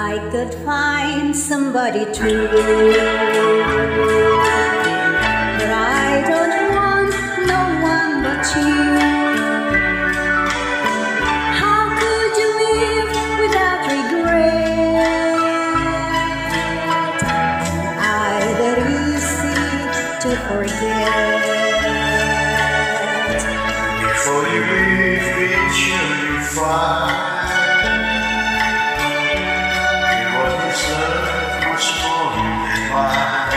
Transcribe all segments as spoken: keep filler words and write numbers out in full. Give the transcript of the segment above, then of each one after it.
I could find somebody true, but I don't want no one but you. How could you live without regret? Either easy to forget. Before you leave, be sure you find much more than mine.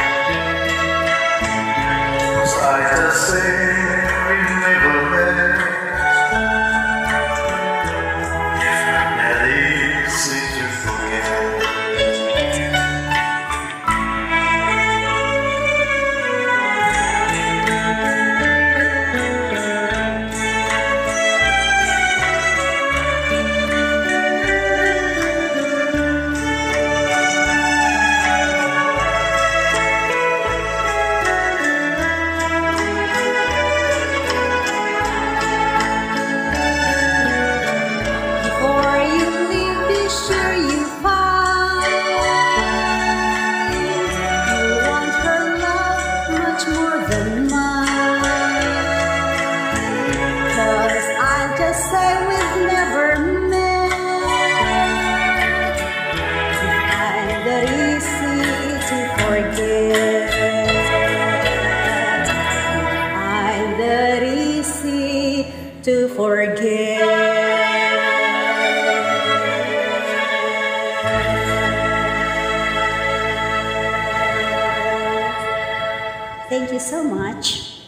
'Cause I just say we never met. It's not that easy to forget. Say we've never met. It's kinda easy to forget. Kinda easy to forget. Thank you so much.